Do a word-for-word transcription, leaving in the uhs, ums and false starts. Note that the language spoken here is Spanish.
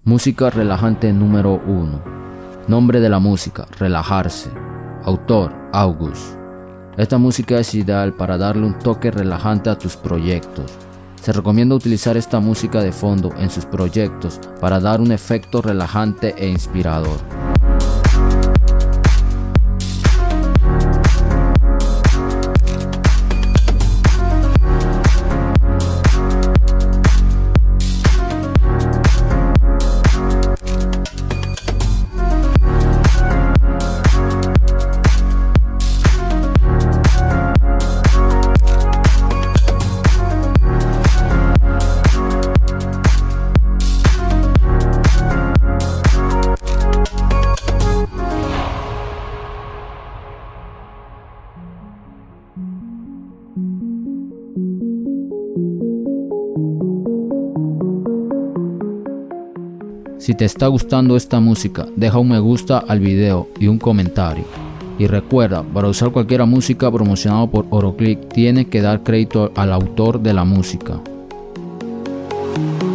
Música relajante número uno. Nombre de la música: Relajarse. Autor: August. Esta música es ideal para darle un toque relajante a tus proyectos. Se recomienda utilizar esta música de fondo en sus proyectos para dar un efecto relajante e inspirador. Si te está gustando esta música, deja un me gusta al video y un comentario. Y recuerda, para usar cualquier música promocionada por Oroclick, tienes que dar crédito al autor de la música.